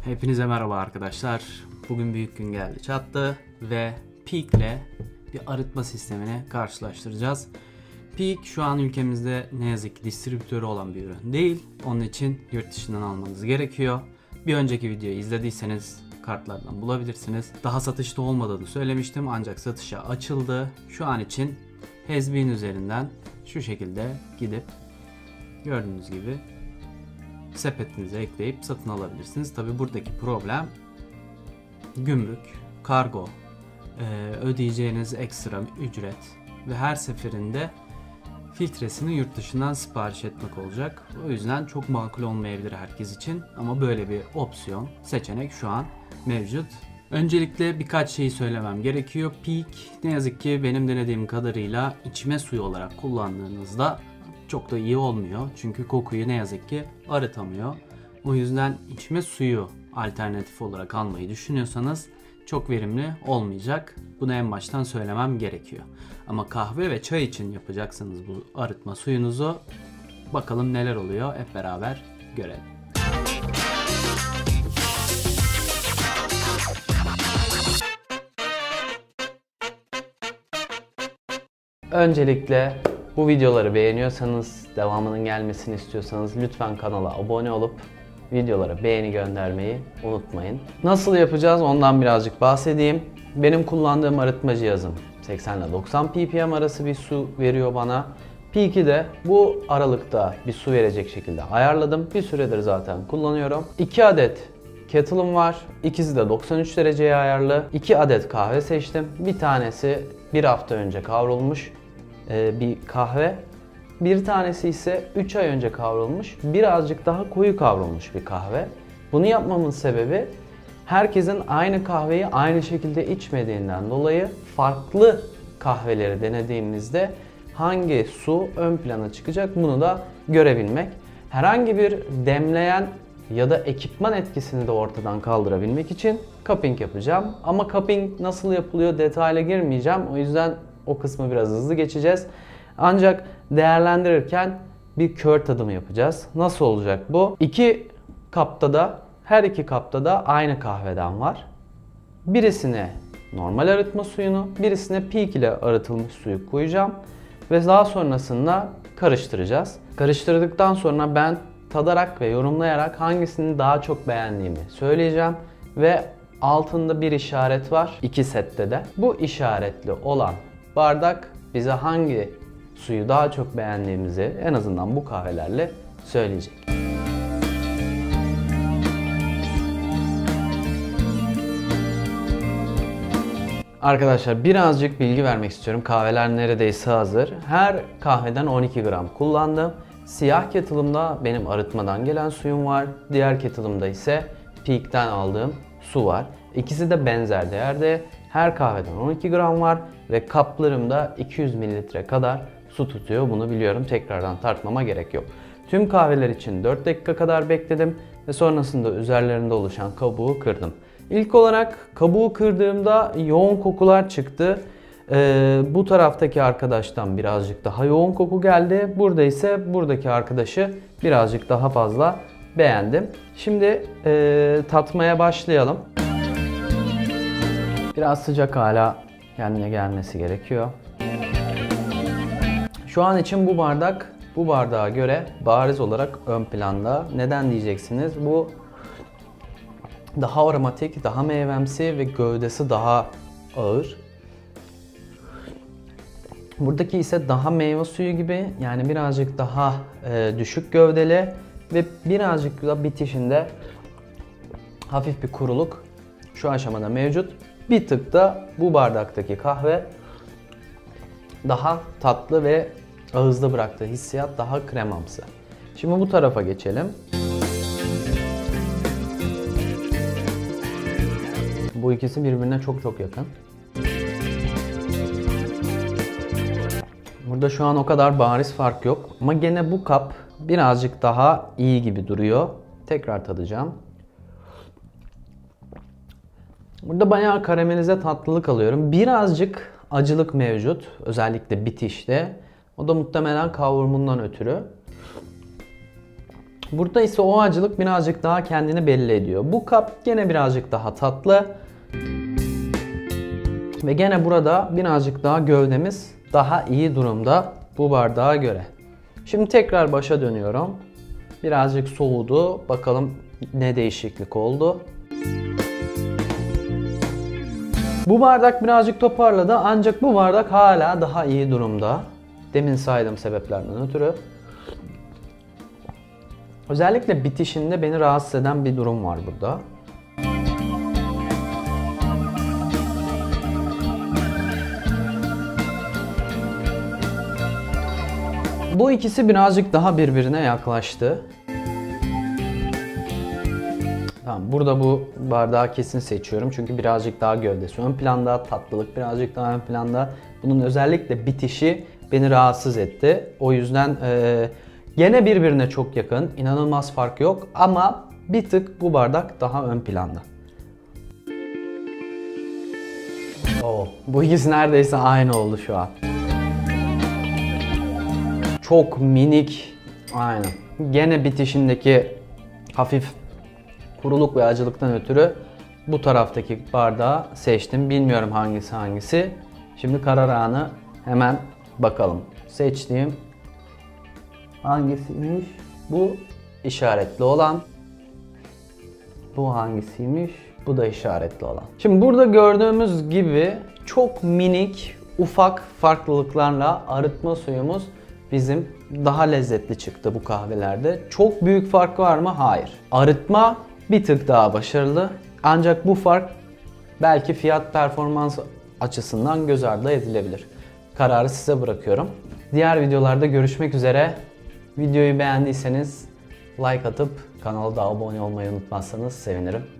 Hepinize merhaba arkadaşlar. Bugün büyük gün geldi çattı ve Peak ile bir arıtma sistemini karşılaştıracağız. Peak şu an ülkemizde ne yazık ki distribütörü olan bir ürün değil. Onun için yurt dışından almanız gerekiyor. Bir önceki videoyu izlediyseniz kartlardan bulabilirsiniz. Daha satışta olmadığını söylemiştim ancak satışa açıldı. Şu an için Hezbin üzerinden şu şekilde gidip gördüğünüz gibi sepetinize ekleyip satın alabilirsiniz. Tabi buradaki problem gümrük, kargo, ödeyeceğiniz ekstra ücret ve her seferinde filtresini yurt dışından sipariş etmek olacak. O yüzden çok makul olmayabilir herkes için ama böyle bir opsiyon, seçenek şu an mevcut. Öncelikle birkaç şeyi söylemem gerekiyor. Peak ne yazık ki benim denediğim kadarıyla içme suyu olarak kullandığınızda çok da iyi olmuyor. Çünkü kokuyu ne yazık ki arıtamıyor. O yüzden içme suyu alternatif olarak almayı düşünüyorsanız çok verimli olmayacak. Bunu en baştan söylemem gerekiyor. Ama kahve ve çay için yapacaksanız bu arıtma suyunuzu bakalım neler oluyor hep beraber görelim. Öncelikle bu videoları beğeniyorsanız, devamının gelmesini istiyorsanız lütfen kanala abone olup videolara beğeni göndermeyi unutmayın. Nasıl yapacağız ondan birazcık bahsedeyim. Benim kullandığım arıtma cihazım 80 ile 90 ppm arası bir su veriyor bana. Peak'i de bu aralıkta bir su verecek şekilde ayarladım. Bir süredir zaten kullanıyorum. 2 adet kettle'ım var. İkisi de 93 dereceye ayarlı. 2 adet kahve seçtim. Bir tanesi bir hafta önce kavrulmuş bir kahve. Bir tanesi ise 3 ay önce kavrulmuş, birazcık daha koyu kavrulmuş bir kahve. Bunu yapmamın sebebi herkesin aynı kahveyi aynı şekilde içmediğinden dolayı farklı kahveleri denediğimizde hangi su ön plana çıkacak bunu da görebilmek. Herhangi bir demleyen ya da ekipman etkisini de ortadan kaldırabilmek için cupping yapacağım. Ama cupping nasıl yapılıyor detaylı girmeyeceğim. O yüzden o kısmı biraz hızlı geçeceğiz. Ancak değerlendirirken bir kör tadımı yapacağız. Nasıl olacak bu? Her iki kapta da aynı kahveden var. Birisine normal arıtma suyunu, birisine Peak ile arıtılmış suyu koyacağım. Ve daha sonrasında karıştıracağız. Karıştırdıktan sonra ben tadarak ve yorumlayarak hangisini daha çok beğendiğimi söyleyeceğim. Ve altında bir işaret var. İki sette de. Bu işaretli olan bardak bize hangi suyu daha çok beğendiğimizi en azından bu kahvelerle söyleyecek. Arkadaşlar birazcık bilgi vermek istiyorum. Kahveler neredeyse hazır. Her kahveden 12 gram kullandım. Siyah kettle'ımda benim arıtmadan gelen suyum var. Diğer kettle'ımda ise Peak'ten aldığım su var. İkisi de benzer değerde. Her kahveden 12 gram var ve kaplarımda 200 mililitre kadar su tutuyor. Bunu biliyorum. Tekrardan tartmama gerek yok. Tüm kahveler için 4 dakika kadar bekledim ve sonrasında üzerlerinde oluşan kabuğu kırdım. İlk olarak kabuğu kırdığımda yoğun kokular çıktı. Bu taraftaki arkadaştan birazcık daha yoğun koku geldi. Burada ise buradaki arkadaşı birazcık daha fazla beğendim. Şimdi tatmaya başlayalım. Biraz sıcak hala kendine gelmesi gerekiyor. Şu an için bu bardak bu bardağa göre bariz olarak ön planda. Neden diyeceksiniz? Bu daha aromatik, daha meyvemsi ve gövdesi daha ağır. Buradaki ise daha meyve suyu gibi, yani birazcık daha düşük gövdeli ve birazcık da bitişinde hafif bir kuruluk şu aşamada mevcut. Bir tık da bu bardaktaki kahve daha tatlı ve ağızda bıraktığı hissiyat daha kremamsı. Şimdi bu tarafa geçelim. Bu ikisi birbirine çok yakın. Burada şu an o kadar bariz fark yok ama gene bu kap birazcık daha iyi gibi duruyor. Tekrar tadacağım. Burada bayağı karamelize tatlılık alıyorum. Birazcık acılık mevcut. Özellikle bitişte. O da muhtemelen kavrumundan ötürü. Burada ise o acılık birazcık daha kendini belli ediyor. Bu kap gene birazcık daha tatlı. Ve gene burada birazcık daha gövdemiz daha iyi durumda bu bardağa göre. Şimdi tekrar başa dönüyorum. Birazcık soğudu. Bakalım ne değişiklik oldu. Bu bardak birazcık toparladı ancak bu bardak hala daha iyi durumda. Demin saydığım sebeplerden ötürü. Özellikle bitişinde beni rahatsız eden bir durum var burada. Bu ikisi birazcık daha birbirine yaklaştı. Tamam, burada bu bardağı kesin seçiyorum çünkü birazcık daha gövdesi ön planda, tatlılık birazcık daha ön planda. Bunun özellikle bitişi beni rahatsız etti. O yüzden gene birbirine çok yakın, inanılmaz fark yok ama bir tık bu bardak daha ön planda. Bu ikisi neredeyse aynı oldu şu an. Çok minik, aynen. Gene bitişindeki hafif kuruluk ve acılıktan ötürü bu taraftaki bardağı seçtim. Bilmiyorum hangisi. Şimdi karar anı, hemen bakalım. Seçtiğim hangisiymiş? Bu işaretli olan. Bu hangisiymiş? Bu da işaretli olan. Şimdi burada gördüğümüz gibi çok minik, ufak farklılıklarla arıtma suyumuz bizim daha lezzetli çıktı bu kahvelerde. Çok büyük fark var mı? Hayır. Arıtma bir tık daha başarılı. Ancak bu fark belki fiyat performans açısından göz ardı edilebilir. Kararı size bırakıyorum. Diğer videolarda görüşmek üzere. Videoyu beğendiyseniz like atıp kanala da abone olmayı unutmazsanız sevinirim.